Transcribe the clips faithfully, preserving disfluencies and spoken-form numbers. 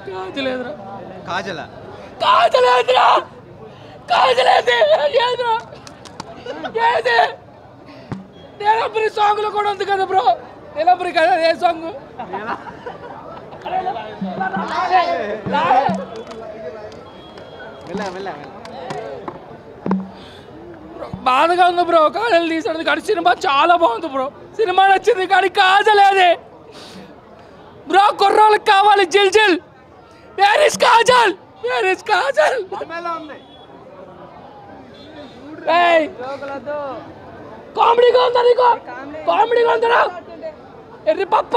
కాజలేదురా కాజల కాజలేదురా కాజలేదు ఏదిరా ఏది నీలంబరి సాంగ్లో కూడా ఉంది కదా బ్రో నీలంబరి కదా ఏ సాంగ్ బాధగా ఉంది బ్రో కాజల్ తీసాడు కానీ సినిమా చాలా బాగుంది బ్రో సినిమా నచ్చింది కానీ కాజలేదే బ్రో కుర్రోళ్ళకి కావాలి జిల్ జిల్ where is Kajal where is Kajal కామెడీగా ఉందా నీకు కామెడీగా ఉందరా ఎర్రి పప్ప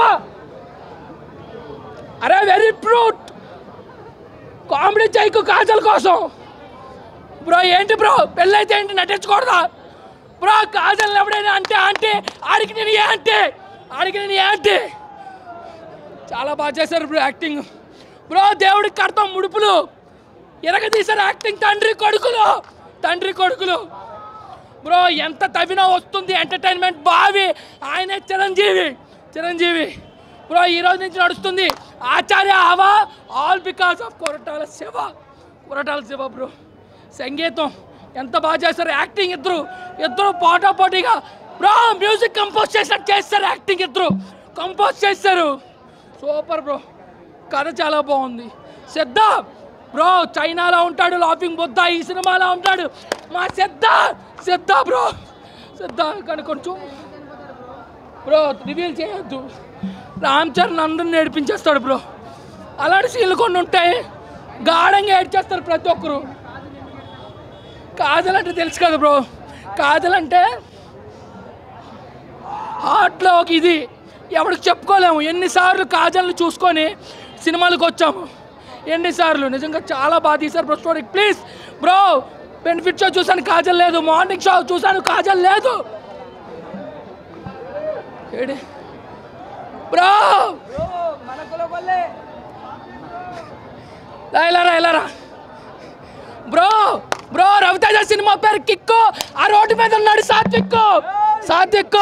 అరే వెరీ ఫ్రూట్ కామెడీ చేయకు కాజల్ కోసం బ్రో ఏంటి బ్రో పెళ్ళైతే ఏంటి నటించకూడదా బ్రో కాజల్ ఎవడైనా అంటే అంటే ఆడికి నేను ఏ అంటే ఆడికి నేను ఏ అంటే చాలా బాగా చేశారు బ్రో యాక్టింగ్ బ్రో దేవుడికి కడతాం ముడుపులు ఎరగ తీశారు యాక్టింగ్ తండ్రి కొడుకులు తండ్రి కొడుకులు బ్రో ఎంత తవ్వినా వస్తుంది ఎంటర్టైన్మెంట్ బావి ఆయనే చిరంజీవి చిరంజీవి బ్రో ఈ రోజు నుంచి నడుస్తుంది ఆచార్య హవా all because of Koratala Siva Koratala Siva bro సంగీతం ఎంత బాగా చేస్తారు యాక్టింగ్ ఇద్దరు ఇద్దరు పోటా పోటీగా బ్రో మ్యూజిక్ కంపోజ్ చేసినట్టు చేస్తారు యాక్టింగ్ ఇద్దరు కంపోజ్ చేస్తారు సూపర్ బ్రో కథ చాలా బాగుంది సిద్ధ బ్రో చైనాలో ఉంటాడు లాఫింగ్ బుద్ధ ఈ సినిమాలో ఉంటాడు మా సిద్ధ సిద్ధ బ్రో సిద్ధ కానీ కొంచెం బ్రో రివీల్ చేయొద్దు రామ్ చరణ్ అందరిని నేర్పించేస్తాడు బ్రో అలాంటి సీన్లు కొన్ని ఉంటాయి గాఢంగా ఏడ్చేస్తారు ప్రతి ఒక్కరు కాజల్ అంటే తెలుసు కదా బ్రో కాజల్ అంటే హార్ట్లో ఒక ఇది ఎవరికి చెప్పుకోలేము ఎన్నిసార్లు కాజల్ని చూసుకొని సినిమాలకు వచ్చాము ఎన్నిసార్లు నిజంగా చాలా బాగా తీశారు bro story please bro benefit show చూసాను కాజల్ లేదు మార్నింగ్ షో చూసాను కాజల్ లేదు బ్రో ఇలారా ఇలారా బ్రో బ్రో రవితేజ సినిమా పేరు కిక్కు ఆ రోడ్డు మీద ఉన్నాడు సాత్విక్ సాత్విక్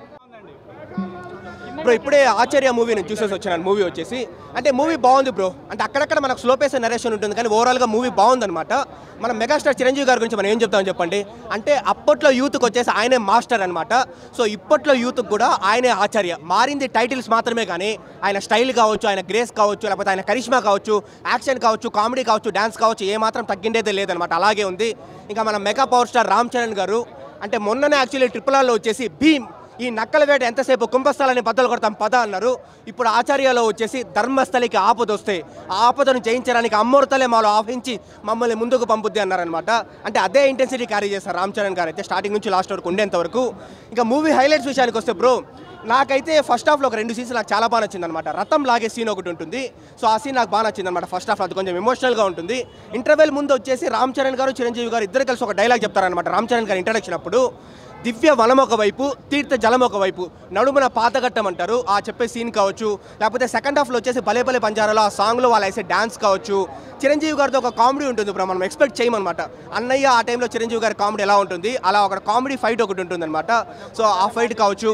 బ్రో ఇప్పుడే ఆచార్య మూవీ నేను చూసేసి వచ్చాను మూవీ వచ్చేసి అంటే మూవీ బాగుంది బ్రో అంటే అక్కడక్కడ మనకు స్లో పేస్ నరేషన్ ఉంటుంది కానీ ఓవరాల్గా మూవీ బాగుందన్నమాట మనం మెగాస్టార్ చిరంజీవి గారి గురించి మనం ఏం చెప్తామని చెప్పండి అంటే అప్పట్లో యూత్కి వచ్చేసి ఆయనే మాస్టర్ అనమాట సో ఇప్పట్లో యూత్కి కూడా ఆయనే ఆచార్య మారింది టైటిల్స్ మాత్రమే కానీ ఆయన స్టైల్ కావచ్చు ఆయన గ్రేస్ కావచ్చు లేకపోతే ఆయన కరిష్మా కావచ్చు యాక్షన్ కావచ్చు కామెడీ కావచ్చు డ్యాన్స్ కావచ్చు ఏమాత్రం తగ్గిండేదే లేదనమాట అలాగే ఉంది ఇంకా మన mega power star Ram Charan garu అంటే మొన్ననే యాక్చువల్లీ ట్రిపుల్ ఆర్లో వచ్చేసి భీమ్ ఈ నక్కల వేట ఎంతసేపు కుంభస్థలాన్ని బద్దలు కొడతాం పద అన్నారు ఇప్పుడు ఆచార్యలో వచ్చేసి ధర్మస్థలికి ఆపద వస్తే ఆ ఆపదను జయించడానికి అమ్మోర్తలే మాలో ఆహించి మమ్మల్ని ముందుకు పంపుద్ది అన్నారనమాట అంటే అదే ఇంటెన్సిటీ క్యారీ చేస్తారు రామ్ చరణ్ గారు అయితే స్టార్టింగ్ నుంచి లాస్ట్ వరకు ఉండేంత వరకు ఇంకా మూవీ హైలైట్స్ విషయానికి వస్తే బ్రో నాకైతే ఫస్ట్ హాఫ్లో ఒక రెండు సీన్స్ నాకు చాలా బాగా నచ్చింది అనమాట రథం లాగే సీన్ ఒకటి ఉంటుంది సో ఆ సీన్ నాకు బాగా నచ్చింది అనమాట ఫస్ట్ హాఫ్ అది కొంచెం ఎమోషనల్గా ఉంటుంది ఇంటర్వెల్ ముందు వచ్చేసి రామ్ చరణ్ గారు చిరంజీవి గారు ఇద్దరు కలిసి ఒక డైలాగ్ చెప్తారనమాట రామ్ చరణ్ గారు ఇంట్రడక్షన్ అప్పుడు దివ్య వనం ఒకవైపు తీర్థ జలం ఒకవైపు నడుమున పాతగట్టం అంటారు ఆ చెప్పే సీన్ కావచ్చు లేకపోతే సెకండ్ హాఫ్లో వచ్చేసి భలే భలే పంజారాలో ఆ సాంగ్లో వాళ్ళు వేసే డ్యాన్స్ కావచ్చు చిరంజీవి గారితో ఒక కామెడీ ఉంటుంది ఇప్పుడు మనం ఎక్స్పెక్ట్ చేయమన్నమాట అన్నయ్య ఆ టైంలో చిరంజీవి గారి కామెడీ ఎలా ఉంటుంది అలా ఒక కామెడీ ఫైట్ ఒకటి ఉంటుంది అనమాట సో ఆ ఫైట్ కావచ్చు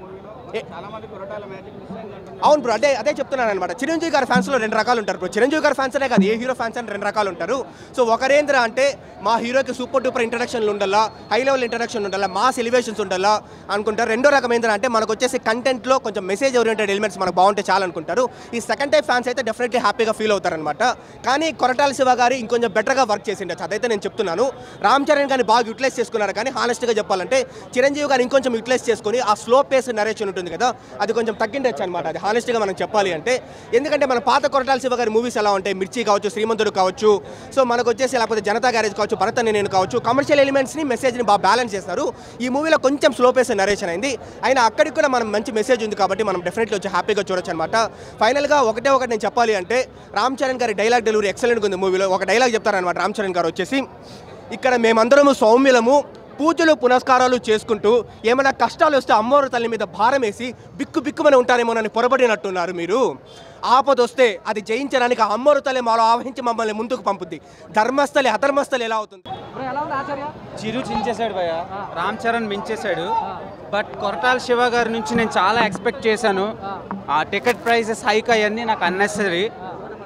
అవును బ్రో అదే అదే చెప్తున్నాను అనమాట చిరంజీవి గారి ఫ్యాన్స్లో రెండు రకాలు ఉంటారు బ్రో చిరంజీవి గారి ఫ్యాన్స్ అనే కాదు ఏ హీరో ఫ్యాన్స్ అని రెండు రకాలు ఉంటారు సో ఒకరేంద్ర అంటే మా హీరోకి సూపర్ డూపర్ ఇంట్రడక్షన్లు ఉండాలా హై లెవెల్ ఇంట్రడక్షన్ ఉండాలా మాస్ ఎలివేషన్స్ ఉండాలా అనుకుంటారు రెండో రకం ఏంద్ర అంటే మనకు వచ్చేసి కంటెంట్లో కొంచెం మెసేజ్ ఓరియంటెడ్ ఎలిమెంట్స్ మనకు బాగుంటే చాలా అనుకుంటారు ఈ సెకండ్ టైప్ ఫ్యాన్స్ అయితే డెఫినెట్లీ హ్యాపీగా ఫీల్ అవుతారనమాట కానీ కొరటాల శివ గారు ఇంకొంచెం బెటర్గా వర్క్ చేసిండొచ్చు అదైతే నేను చెప్తున్నాను రామ్ చరణ్ గారిని బాగా యూటిలైజ్ చేసుకున్నారు కానీ హానెస్ట్గా చెప్పాలంటే చిరంజీవి గారు ఇంకొంచెం యూటిలైజ్ చేసుకుని ఆ స్లో పేస్ నరేషన్ ఉంటుంది కదా అది కొంచెం తగ్గిండొచ్చు అనమాట అది హానెస్ట్గా మనం చెప్పాలి అంటే ఎందుకంటే మన పాత కొరటాల శివ గారి మూవీస్ ఎలా ఉంటాయి మిర్చి కావచ్చు శ్రీమంతుడు కావచ్చు సో మనకు వచ్చేసి లేకపోతే జనతా గ్యారేజ్ కావచ్చు భరత్ అని నేను కావచ్చు కమర్షియల్ ఎలిమెంట్స్ని మెసేజ్ని బాగా బ్యాలెన్స్ చేస్తారు ఈ మూవీలో కొంచెం స్లో పేస్ నరేషన్ అయింది అయినా అక్కడికి కూడా మనం మంచి మెసేజ్ ఉంది కాబట్టి మనం డెఫినెట్లీ వచ్చి హ్యాపీగా చూడొచ్చు అనమాట ఫైనల్గా ఒకటే ఒకటి నేను చెప్పాలి అంటే రామ్ చరణ్ గారి డైలాగ్ డెలివరీ ఎక్సలెంట్గా ఉంది మూవీలో ఒక డైలాగ్ చెప్తారనమాట రామ్ చరణ్ గారు వచ్చేసి ఇక్కడ మేమందరము సౌమ్యులము పూజలు పునస్కారాలు చేసుకుంటూ ఏమైనా కష్టాలు వస్తే అమ్మవారి తల్లి మీద భారం వేసి బిక్కు బిక్కుమని ఉంటారేమోనని పొరబడినట్టున్నారు మీరు ఆపద వస్తే అది జయించడానికి అమ్మవారి తల్లి మాలో ఆవహించి మమ్మల్ని ముందుకు పంపుద్ది ధర్మస్థలి అధర్మస్థలి ఎలా అవుతుంది చిరు చించేశాడు భయ్య రామ్ చరణ్ మించేశాడు బట్ కొరటాల శివ గారి నుంచి నేను చాలా ఎక్స్పెక్ట్ చేశాను ఆ టికెట్ ప్రైసెస్ హైక్ అవన్నీ నాకు అన్నెసరీ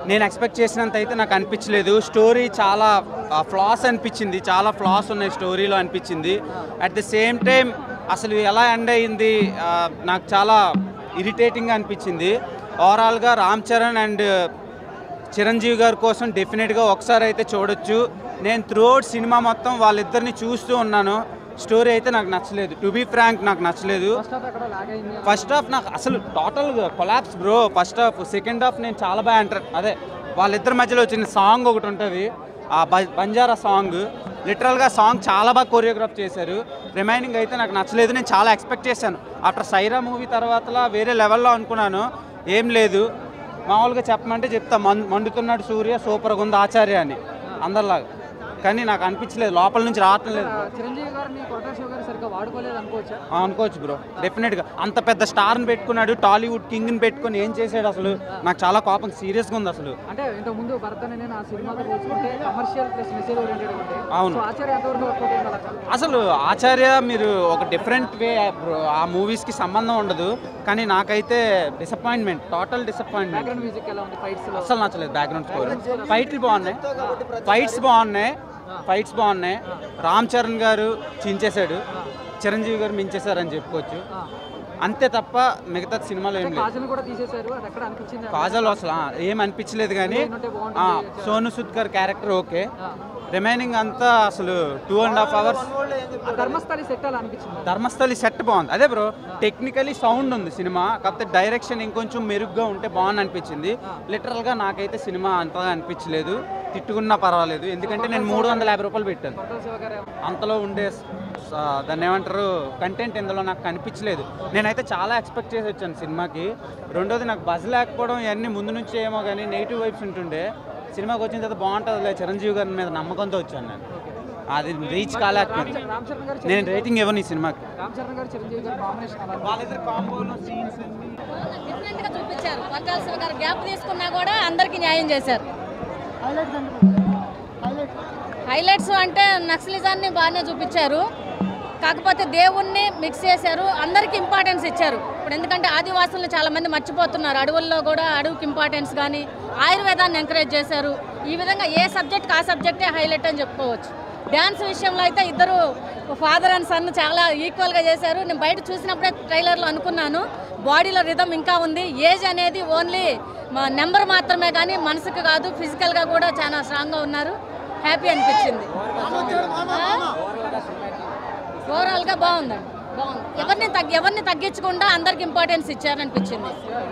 నేను ఎక్స్పెక్ట్ చేసినంత అయితే నాకు అనిపించలేదు. స్టోరీ చాలా ఫ్లాస్ అనిపించింది, చాలా ఫ్లాస్ ఉన్నాయి స్టోరీలో అనిపించింది. అట్ ది సేమ్ టైం అసలు ఎలా ఎండ్ అయింది నాకు చాలా ఇరిటేటింగ్గా అనిపించింది. ఓవరాల్గా రామ్ చరణ్ అండ్ చిరంజీవి గారి కోసం డెఫినెట్గా ఒకసారి అయితే చూడొచ్చు. నేను త్రూఅవుట్ సినిమా మొత్తం వాళ్ళిద్దరిని చూస్తూ ఉన్నాను. స్టోరీ అయితే నాకు నచ్చలేదు, టు బీ ఫ్రాంక్ నాకు నచ్చలేదు. ఫస్ట్ హాఫ్ నాకు అసలు total collapse bro. First half, second half నేను చాలా బాగా ఎంటర్. అదే వాళ్ళిద్దరి మధ్యలో వచ్చిన సాంగ్ ఒకటి ఉంటుంది, ఆ బంజారా సాంగ్, లిటరల్గా సాంగ్ చాలా బాగా కొరియోగ్రాఫ్ చేశారు. రిమైనింగ్ అయితే నాకు నచ్చలేదు. నేను చాలా ఎక్స్పెక్ట్ చేశాను ఆఫ్టర్ సైరా మూవీ తర్వాతలా వేరే లెవెల్లో అనుకున్నాను, ఏం లేదు. మామూలుగా చెప్పమంటే చెప్తా, మండుతున్నాడు సూర్య సూపర్గా ఉంది ఆచార్య అని అందరిలాగా, కానీ నాకు అనిపించలేదు, లోపల నుంచి రావటం లేదు. చిరంజీవి గారిని కొరటాల శివ గారు సరిగ్గా వాడుకోలేదు అనుకోవచ్చా? అనుకోవచ్చు బ్రో, డెఫినెట్గా. అంత పెద్ద స్టార్ని పెట్టుకున్నాడు, టాలీవుడ్ కింగ్ని పెట్టుకుని ఏం చేశాడు అసలు? నాకు చాలా కోపం సీరియస్గా ఉంది అసలు. అంటే ఇంతకు ముందు భరత్ అనే నేను ఆ సినిమాతో పోల్చుకుంటే కమర్షియల్ ప్లస్ మెసేజ్ ఓరియంటెడ్ ఉంటాయి. అవును. ఆచార్య ఎంతవరకు వర్కౌట్ అయ్యింది? అసలు ఆచార్య మీరు ఒక డిఫరెంట్ వే, ఆ మూవీస్కి సంబంధం ఉండదు, కానీ నాకైతే disappointment, total disappointment. Background music ఎలా ఉంది? ఫైట్స్ అసలు నచ్చలేదు. బ్యాక్గ్రౌండ్ స్కోర్, ఫైట్లు బాగున్నాయి, ఫైట్స్ బాగున్నాయి ఫైట్స్ బాగున్నాయి రామ్ చరణ్ గారు చించేశాడు, చిరంజీవి గారు మించేశారని చెప్పుకోవచ్చు. అంతే తప్ప మిగతా సినిమాలో ఏం లేదు. కాజల్ అసలు ఏం అనిపించలేదు, కానీ సోను సూద్ గారి క్యారెక్టర్ ఓకే. రిమైనింగ్ అంతా అసలు two and half hours. Dharmasthali set అలా అనిపించింది. ధర్మస్థలి సెట్ బాగుంది. అదే బ్రో, టెక్నికలీ సౌండ్ ఉంది సినిమా, కాకపోతే డైరెక్షన్ ఇంకొంచెం మెరుగ్గా ఉంటే బాగుంది అనిపించింది. లిటరల్గా నాకైతే సినిమా అంతగా అనిపించలేదు. తిట్టుకున్నా పర్వాలేదు, ఎందుకంటే నేను మూడు వందల యాభై రూపాయలు పెట్టాను. అంతలో ఉండే దాన్ని ఏమంటారు కంటెంట్ ఇందులో నాకు కనిపించలేదు. నేనైతే చాలా ఎక్స్పెక్ట్ చేసి వచ్చాను సినిమాకి. రెండోది నాకు బజ్ లేకపోవడం ఇవన్నీ ముందు నుంచి ఏమో కానీ నెగిటివ్ వైబ్స్ ఉంటుండే. సినిమాకి వచ్చిన తర్వాత బాగుంటుంది చిరంజీవి గారి మీద నమ్మకంతో వచ్చాను నేను. అది రీచ్ కాలేకపోయింది. నేను రేటింగ్ ఇవ్వను ఈ సినిమాకి. డిఫరెంట్గా చూపించారు. కొరటాల శివ గారు గ్యాప్ తీసుకున్నా కూడా అందరికీ న్యాయం చేశారు. హైలైట్స్ అంటే నక్సలిజాన్ని బాగానే చూపించారు, కాకపోతే దేవుణ్ణి మిక్స్ చేశారు, అందరికీ ఇంపార్టెన్స్ ఇచ్చారు. ఇప్పుడు ఎందుకంటే ఆదివాసులను చాలామంది మర్చిపోతున్నారు, అడవుల్లో కూడా అడవికి ఇంపార్టెన్స్ కానీ ఆయుర్వేదాన్ని ఎంకరేజ్ చేశారు. ఈ విధంగా ఏ సబ్జెక్ట్కి ఆ సబ్జెక్టే హైలైట్ అని చెప్పుకోవచ్చు. డ్యాన్స్ విషయంలో అయితే ఇద్దరు ఫాదర్ అండ్ సన్ చాలా ఈక్వల్గా చేశారు. నేను బయట చూసినప్పుడే ట్రైలర్లో అనుకున్నాను, బాడీలో రిథం ఇంకా ఉంది. ఏజ్ అనేది ఓన్లీ మా నెంబర్ మాత్రమే కానీ మనసుకు కాదు, ఫిజికల్గా కూడా చాలా స్ట్రాంగ్గా ఉన్నారు. హ్యాపీ అనిపించింది. ఓవరాల్గా బాగుందండి, బాగుంది. ఎవరిని తగ్గి ఎవరిని తగ్గించకుండా అందరికి ఇంపార్టెన్స్ ఇచ్చారనిపించింది.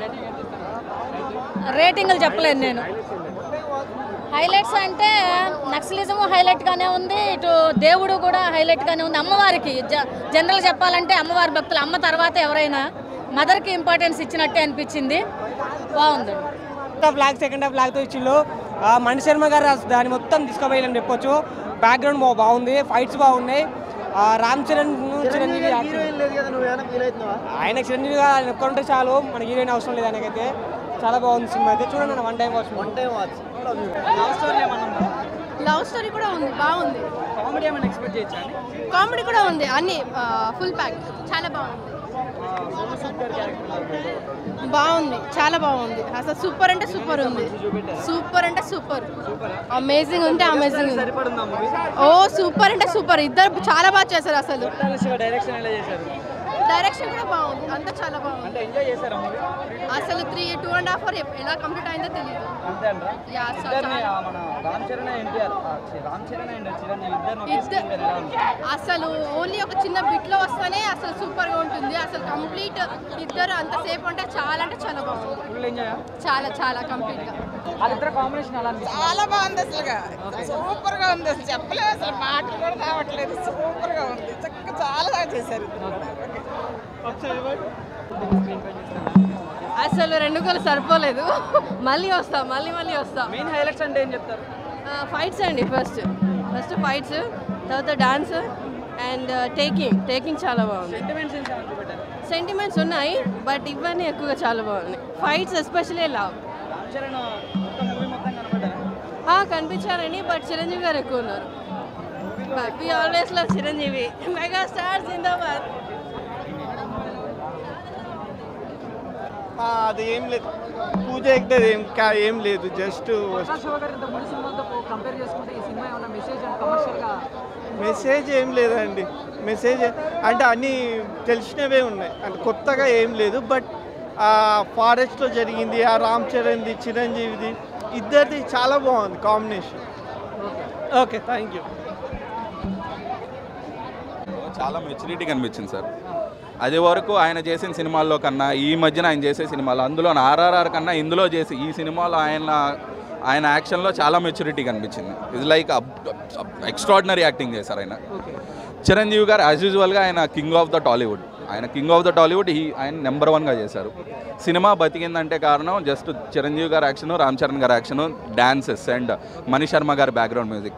రేటింగ్లు చెప్పలేను నేను. హైలైట్స్ అంటే నక్సలిజం హైలైట్గానే ఉంది, ఇటు దేవుడు కూడా హైలైట్గానే ఉంది. అమ్మవారికి జనరల్ చెప్పాలంటే అమ్మవారి భక్తులు, అమ్మ తర్వాత ఎవరైనా మదర్కి ఇంపార్టెన్స్ ఇచ్చినట్టే అనిపించింది. బాగుంది. ఫ్లాగ్ సెకండ్ హాఫ్ ఫ్లాగ్తో ఇచ్చిళ్ళు. మణి శర్మ గారు దాన్ని మొత్తం తీసుకుపోయాలని చెప్పొచ్చు. బ్యాక్గ్రౌండ్ బాగుంది, ఫైట్స్ బాగున్నాయి. రామ్ చరణ్ చిరంజీవి ఆయన చిరంజీవి గారు ఆయన ఒక్కరుంటే చాలు, మన హీరోయిన్ అవసరం లేదు ఆయనకైతే. చాలా బాగుంది సినిమా అయితే, చూడండి one time watch. One time watch. Love story కూడా ఉంది, బాగుంది. కామెడీ ఏమైనా ఎక్స్పెక్ట్ చేయొచ్చా? కామెడీ కూడా ఉంది, అన్ని ఫుల్ ప్యాక్, చాలా బాగుంది. బాగుంది, చాలా బాగుంది. అసలు సూపర్ అంటే సూపర్ ఉంది, సూపర్ అంటే సూపర్, అమేజింగ్ ఉంటే అమేజింగ్ ఉంది. ఓ సూపర్ అంటే సూపర్, ఇద్దరు చాలా బాగా చేశారు. అసలు డైరెక్షన్ కూడా బాగుంది, అంతా చాలా బాగుంది. అసలు three two and half hour ఎలా కంప్లీట్ అయిందో తెలియదు. అసలు ఓన్లీ ఒక చిన్న బిట్ లో వస్తేనే అసలు సూపర్ గా ఉంటుంది. అసలు కంప్లీట్ ఇద్దరు అంతసేపు అంటే చాలా అంటే చాలా బాగుంది, చాలా చాలా కంప్లీట్ గా. చాలా బాగుంది, అసలు సూపర్ గా ఉంది. అసలు చెప్పలేదు, అసలు మాటలు కూడా రావట్లేదు, సూపర్ గా ఉంది. చక్కగా చాలా బాగా చేశారు. అసలు రెండు కూడా సరిపోలేదు, మళ్ళీ వస్తా మళ్ళీ మళ్ళీ వస్తా. మెయిన్ హైలైట్స్ అంటే ఏం చెప్తారు? ఫైట్స్ అండి, ఫస్ట్ ఫస్ట్ ఫైట్స్, తర్వాత డాన్స్ అండ్ టేకింగ్ టేకింగ్ చాలా బాగుంది. సెంటిమెంట్స్ ఉన్నాయి బట్ ఇవన్నీ ఎక్కువగా చాలా బాగున్నాయి. Fights especially love. కనిపించారని, బట్ చిరంజీవి గారు ఎక్కువ ఉన్నారు. We always love Chiranjeevi, mega star జిందాబాద్. అది ఏం లేదు, పూజ అయితే ఏం కా ఏం లేదు జస్ట్ మెసేజ్ ఏం లేదండి. మెసేజ్ అంటే అన్నీ తెలిసినవే ఉన్నాయి, అంటే కొత్తగా ఏం లేదు. బట్ ఆ ఫారెస్ట్లో జరిగింది, ఆ రామ్ చరణ్ది చిరంజీవిది ఇద్దరిది చాలా బాగుంది కాంబినేషన్. Okay, thank you. చాలా మెచ్యూరిటీ కనిపించింది సార్. అది వరకు ఆయన చేసిన సినిమాల్లో కన్నా ఈ మధ్యన ఆయన చేసే సినిమాలు, అందులో ఆర్ఆర్ఆర్ కన్నా ఇందులో చేసి ఈ సినిమాలో ఆయన ఆయన యాక్షన్లో చాలా మెచ్యూరిటీ కనిపించింది. ఇది లైక్ ఎక్స్ట్రాడినరీ యాక్టింగ్ చేశారు ఆయన. చిరంజీవి గారు యాజ్ యూజువల్గా ఆయన కింగ్ ఆఫ్ ద టాలీవుడ్, ఆయన కింగ్ ఆఫ్ ద టాలీవుడ్ ఈ ఆయన నెంబర్ వన్గా చేశారు. సినిమా బతికిందంటే కారణం జస్ట్ చిరంజీవి గారి యాక్షన్, రామ్ చరణ్ గారి action, dances and Mani Sharma గారి background music.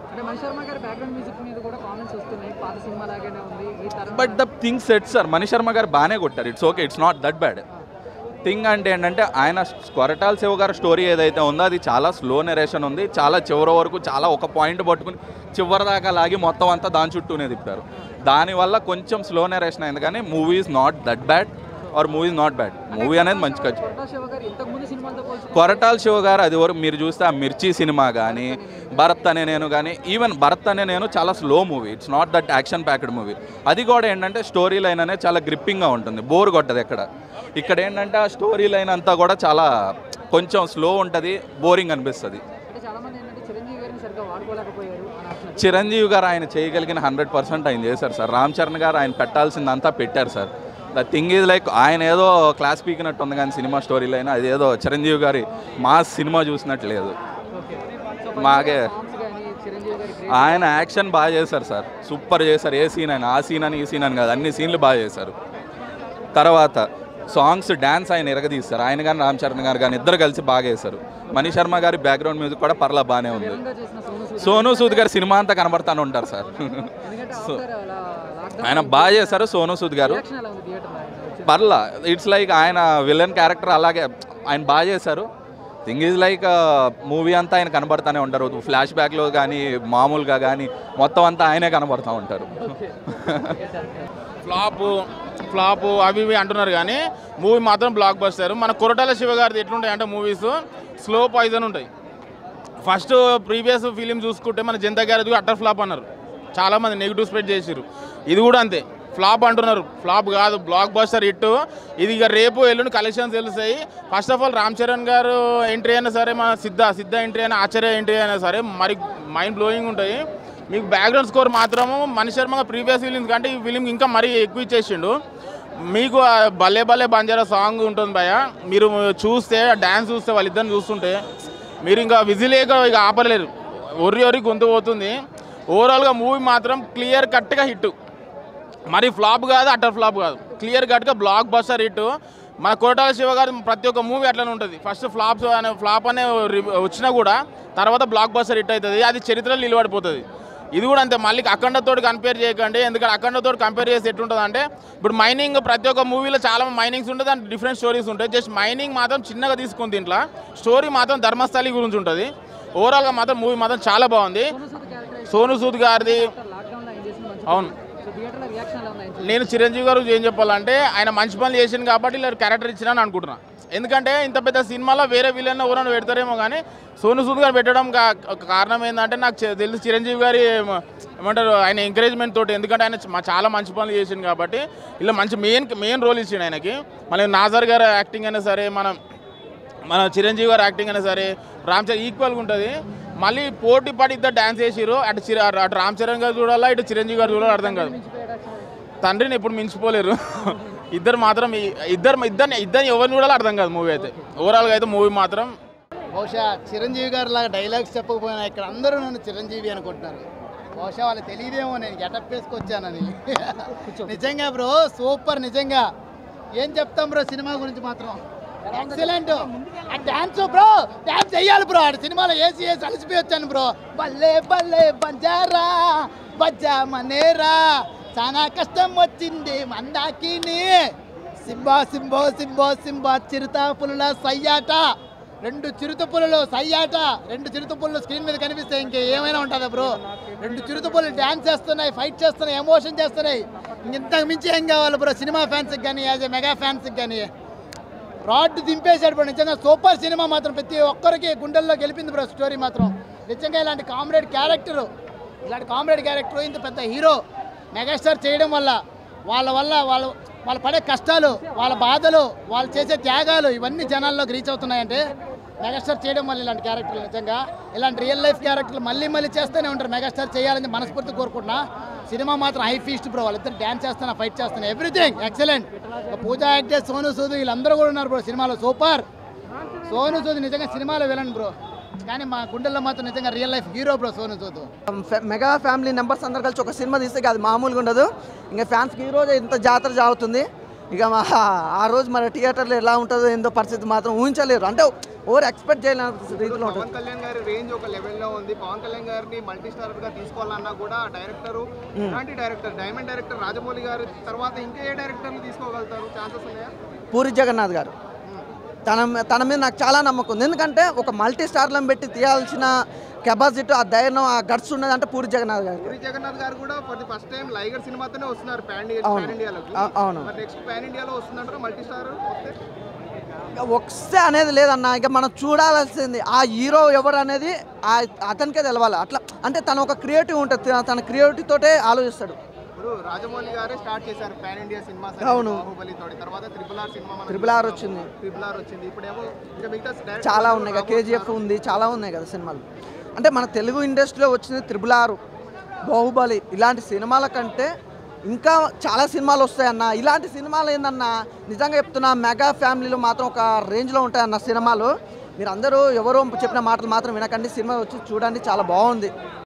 But the thing set sir, Mani Sharma garu బాగానే కొట్టారు. It's okay, it's not that bad thing. అంటే ఏంటంటే ఆయన కొరటాల శివ గారి స్టోరీ ఏదైతే ఉందో అది చాలా స్లో నెరేషన్ ఉంది. చాలా చివరి వరకు చాలా ఒక పాయింట్ పట్టుకుని చివరి దాకా లాగి మొత్తం అంతా దాని చుట్టూనే తిప్పారు. దానివల్ల కొంచెం స్లో నెరేషన్ అయింది, కానీ movie is not that bad or movie is not bad. Movie అనేది మంచి ఖర్చు. కొరటాల శివ గారు అది వరకు మీరు చూస్తే ఆ మిర్చి సినిమా కానీ, భరత్ అనే నేను కానీ, ఈవెన్ భరత్ అనే నేను చాలా slow movie, it's not that action packed movie. అది కూడా ఏంటంటే స్టోరీ లైన్ అనేది చాలా గ్రిప్పింగ్గా ఉంటుంది, బోర్ కొట్టదు ఎక్కడ. ఇక్కడ ఏంటంటే ఆ స్టోరీ లైన్ అంతా కూడా చాలా కొంచెం స్లో ఉంటుంది, బోరింగ్ అనిపిస్తుంది. చిరంజీవి గారు ఆయన చేయగలిగిన హండ్రెడ్ పర్సెంట్ ఆయన చేశారు సార్. రామ్ చరణ్ గారు ఆయన పెట్టాల్సిందంతా పెట్టారు sir. The thing is like ఆయన ఏదో క్లాస్ పీకినట్టు ఉంది, కానీ సినిమా స్టోరీలో అయినా అది ఏదో చిరంజీవి గారి మాస్ సినిమా చూసినట్టు లేదు. మాకే ఆయన యాక్షన్ బాగా చేశారు సార్, సూపర్ చేశారు. ఏ సీన్ అయినా ఆ సీన్ అని ఈ సీన్ అని కాదు, అన్ని సీన్లు బాగా చేశారు. తర్వాత సాంగ్స్, డ్యాన్స్ ఆయన ఎరగదీస్తారు. ఆయన కానీ రామ్ చరణ్ గారు కానీ ఇద్దరు కలిసి బాగా చేశారు. మణి శర్మ గారి బ్యాక్గ్రౌండ్ మ్యూజిక్ కూడా పర్లా బాగానే ఉంది. సోనూ సూద్ గారు సినిమా అంతా కనబడతానే ఉంటారు సార్. సో ఆయన బాగా చేశారు. సోనూ సూద్ గారు పర్లా, ఇట్స్ లైక్ ఆయన విలన్ క్యారెక్టర్ అలాగే ఆయన బాగా చేశారు. థింగ్ ఈజ్ లైక్ మూవీ అంతా ఆయన కనబడతానే ఉంటారు. ఫ్లాష్ బ్యాక్లో కానీ మామూలుగా కానీ మొత్తం అంతా ఆయనే కనబడుతూ ఉంటారు. ఫ్లాపు ఫ్లాపు అవి ఇవి అంటున్నారు, కానీ మూవీ మాత్రం బ్లాక్ బస్టర్. మన కొరటాల శివ గారిది ఎట్లుంటాయి అంటే మూవీస్ స్లో పాయిజన్ ఉంటాయి. ఫస్ట్ ప్రీవియస్ ఫిలిం చూసుకుంటే మన జనతా గారిది అట్టర్ ఫ్లాప్ అన్నారు, చాలామంది నెగిటివ్ స్ప్రెడ్ చేసారు. ఇది కూడా అంతే, ఫ్లాప్ అంటున్నారు. ఫ్లాప్ కాదు, బ్లాక్ బస్టర్ హిట్. ఇది ఇక రేపు ఎల్లుండి కలెక్షన్స్ తెలుస్తాయి. First of all Ram Charan గారు ఎంట్రీ అయినా సరే, మన సిద్ధ సిద్ధ ఎంట్రీ అయినా, ఆచార్య ఎంట్రీ అయినా సరే మరి మైండ్ బ్లోయింగ్ ఉంటాయి. మీకు బ్యాక్గ్రౌండ్ స్కోర్ మాత్రము మణి శర్మ ప్రీవియస్ ఫిలిమ్స్ కంటే ఈ ఫిలిం ఇంకా మరీ ఎక్కువ ఇచ్చేసిండు. మీకు భలే భలే బంజారా సాంగ్ ఉంటుంది భయ, మీరు చూస్తే డ్యాన్స్ చూస్తే వాళ్ళిద్దరిని చూస్తుంటే మీరు ఇంకా విజిలేక ఇక ఆపలేరు, ఒర్రి ఒర్రి గొంతు పోతుంది. ఓవరాల్గా మూవీ మాత్రం క్లియర్ కట్గా హిట్, మరి ఫ్లాప్ కాదు, అటర్ ఫ్లాప్ కాదు, క్లియర్ కట్గా బ్లాక్ బస్టర్ హిట్. మన కొరటాల శివ గారు ప్రతి ఒక్క మూవీ అట్లనే ఉంటుంది. ఫస్ట్ ఫ్లాప్స్ అనే ఫ్లాప్ అనే వచ్చినా కూడా తర్వాత బ్లాక్ బస్టర్ హిట్ అవుతుంది, అది చరిత్రలో నిలబడిపోతుంది. ఇది కూడా అంతే. మళ్ళీ అఖండతోటి కంపేర్ చేయకండి, ఎందుకంటే అఖండతోటి కంపేర్ చేసి ఎట్లుంటుంది అంటే, ఇప్పుడు మైనింగ్ ప్రతి ఒక్క మూవీలో చాలా మైనింగ్స్ ఉంటుంది, దాని డిఫరెంట్ స్టోరీస్ ఉంటాయి. జస్ట్ మైనింగ్ మాత్రం చిన్నగా తీసుకుంది, దీంట్లో స్టోరీ మాత్రం ధర్మస్థలి గురించి ఉంటుంది. ఓవరాల్గా మాత్రం మూవీ మాత్రం చాలా బాగుంది. సోనూ సూద్ గారిది అవును. నేను చిరంజీవి గారు ఏం చెప్పాలంటే, ఆయన మంచి పనులు చేసింది కాబట్టి ఇలా క్యారెక్టర్ ఇచ్చినా అనుకుంటున్నాను. ఎందుకంటే ఇంత పెద్ద సినిమాలో వేరే విలన్ ఎవరైనా పెడతారేమో, కానీ సోనూ సూద్ గారు పెట్టడం కారణం ఏంటంటే నాకు తెలిసి చిరంజీవి గారి ఏమంటారు ఆయన ఎంకరేజ్మెంట్ తోటి, ఎందుకంటే ఆయన చాలా మంచి పనులు చేసింది కాబట్టి ఇలా మంచి మెయిన్ మెయిన్ రోల్ ఇచ్చిండు ఆయనకి. మళ్ళీ నాజర్ గారు యాక్టింగ్ అయినా సరే, మనం మన చిరంజీవి గారు యాక్టింగ్ అయినా సరే, రామ్ చరణ్ ఈక్వల్గా ఉంటుంది. మళ్ళీ పోటీ పడి ఇద్దరు డ్యాన్స్ చేసిరు, అటు చిర అటు రామ్ చరణ్ గారు చూడాలా, ఇటు చిరంజీవి గారు చూడాలి, అర్థం కాదు. తండ్రిని ఎప్పుడు మించిపోలేరు ఇద్దరు మాత్రం. ఇద్దరు ఇద్దరిని ఇద్దరిని ఎవరిని చూడాలో అర్థం కాదు మూవీ అయితే. ఓవరాల్గా అయితే మూవీ మాత్రం బహుశా చిరంజీవి గారు లాగా డైలాగ్స్ చెప్పకపోయినా ఇక్కడ అందరూ నన్ను చిరంజీవి అనుకుంటున్నారు. బహుశా వాళ్ళు తెలియదేమో నేను గెటప్ వేసుకొచ్చానని. నిజంగా బ్రో సూపర్, నిజంగా ఏం చెప్తాం బ్రో సినిమా గురించి మాత్రం ఎక్సలెంట్. ఆ డాన్స్ బ్రో, డాన్స్ చెయ్యాలి బ్రో. ఆ సినిమాలో ఏసీ వేసి అలసిపోయి వచ్చాను బ్రో. బల్లే బల్లే బంజారా బజ్జా మనేరా, చాలా కష్టం వచ్చింది మందాకిని. సింబా సింబో సింబో సింబా చిరుత పులుల సయ్యాట, రెండు చిరుత పులులు సయ్యాట, రెండు చిరుత పులులు స్క్రీన్ మీద కనిపిస్తే ఇంకే ఏమైనా ఉంటుందా బ్రో. రెండు చిరుత పులులు డ్యాన్స్ చేస్తున్నాయి, ఫైట్ చేస్తున్నాయి, ఎమోషన్ చేస్తున్నాయి. ఇంతకు మించి ఏం కావాలి బ్రో సినిమా ఫ్యాన్స్కి కానీ, యాజ్ ఎ మెగా ఫ్యాన్స్కి కానీ. రాడ్ దింపేశాడు బ్రో. నిజంగా సూపర్ సినిమా మాత్రం ప్రతి ఒక్కరికి గుండెల్లో గెలిపింది బ్రో స్టోరీ మాత్రం. నిజంగా ఇలాంటి కామ్రేడ్ క్యారెక్టరు ఇలాంటి కామ్రేడ్ క్యారెక్టర్ ఇంత పెద్ద హీరో మెగాస్టార్ చేయడం వల్ల వాళ్ళ వల్ల వాళ్ళు వాళ్ళు పడే కష్టాలు, వాళ్ళ బాధలు, వాళ్ళు చేసే త్యాగాలు ఇవన్నీ జనాల్లోకి రీచ్ అవుతున్నాయంటే మెగాస్టార్ చేయడం వల్ల ఇలాంటి క్యారెక్టర్లు నిజంగా ఇలాంటి రియల్ లైఫ్ క్యారెక్టర్లు మళ్ళీ మళ్ళీ చేస్తూనే ఉంటారు. మెగాస్టార్ చేయాలని మనస్ఫూర్తి కోరుకుంటున్నా. సినిమా మాత్రం హై ఫీస్ట్ బ్రో. వాళ్ళిద్దరు డ్యాన్స్ చేస్తున్నా, ఫైట్ చేస్తున్నా, everything excellent. Pooja actor, Sonu Sood వీళ్ళందరూ కూడా ఉన్నారు బ్రో సినిమాలో. సూపర్. సోను సూద్ నిజంగా సినిమాలో విలన్ బ్రో, కానీ మా గుండెల్లో మాత్రం నిజంగా real life hero bro Sonu Sood. Mega family members అందరు కలిసి ఒక సినిమా తీస్తే అది మామూలుగా ఉండదు. ఇంకా ఫ్యాన్స్కి ఈ రోజు ఇంత జాతర జాగుతుంది. ఇక మా ఆ రోజు మన థియేటర్లో ఎలా ఉంటుందో ఏందో పరిస్థితి మాత్రం ఊహించలేరు. అంటే ఓవర్ ఎక్స్పెక్ట్ చేయలేని రీతిలో ఉంటుంది. పవన్ కళ్యాణ్ గారి రేంజ్ ఒక లెవెల్లో ఉంది. పవన్ కళ్యాణ్ గారిని మల్టీ స్టారర్ గా తీసుకోవాలన్నా కూడా డైరెక్టర్ ఇలాంటి డైరెక్టర్ డైమండ్ డైరెక్టర్ రాజమౌళి గారు తర్వాత ఇంకా ఏ డైరెక్టర్లు తీసుకోగలుగుతారు? ఛాన్సెస్ ఉన్నాయా? పూరి జగన్నాథ్ గారు తన తన మీద నాకు చాలా నమ్మకం ఉంది. ఎందుకంటే ఒక మల్టీ స్టార్లను పెట్టి తీయాల్సిన కెపాసిటీ, ఆ ధైర్యం, ఆ గట్స్ ఉన్నది అంటే పూరి జగన్నాథ్ గారు. పూరి జగన్నాథ్ గారు కూడా ఫస్ట్ టైం లైగర్ సినిమాతోనే వస్తున్నారు పాన్ ఇండియాలోకి. అవును. నెక్స్ట్ పాన్ ఇండియాలో వస్తుందంటారు మల్టీ స్టార్ వస్తే? వస్తే అనేది లేదన్న, ఇక మనం చూడాల్సింది ఆ హీరో ఎవరు అనేది అతనికే తెలవాలి. అట్లా అంటే తను ఒక క్రియేటివ్ ఉంటుంది, తన క్రియేటివ్ తోటే ఆలోచిస్తాడు. ఇప్పుడు రాజమౌళి గారే స్టార్ట్ చేశారు పాన్ ఇండియా సినిమా. అవును. బాహుబలి తోటి తర్వాత త్రిపుల్ ఆర్ సినిమా త్రిపుల్ ఆర్ వచ్చింది త్రిపుల్ ఆర్ వచ్చింది ఇప్పుడేమో ఇంకా మిగతా చాలా ఉన్నాయి కదా, కేజీఎఫ్ ఉంది, చాలా ఉన్నాయి కదా సినిమాలు. అంటే మన తెలుగు ఇండస్ట్రీలో వచ్చింది త్రిపుల్ ఆర్, బాహుబలి ఇలాంటి సినిమాల కంటే ఇంకా చాలా సినిమాలు వస్తాయన్న. ఇలాంటి సినిమాలు ఏందన్నా నిజంగా చెప్తున్నా, మెగా ఫ్యామిలీలో మాత్రం ఒక రేంజ్లో ఉంటాయన్న సినిమాలు. మీరు అందరూ ఎవరో చెప్పిన మాటలు మాత్రం వినకండి, సినిమా వచ్చి చూడండి, చాలా బాగుంది.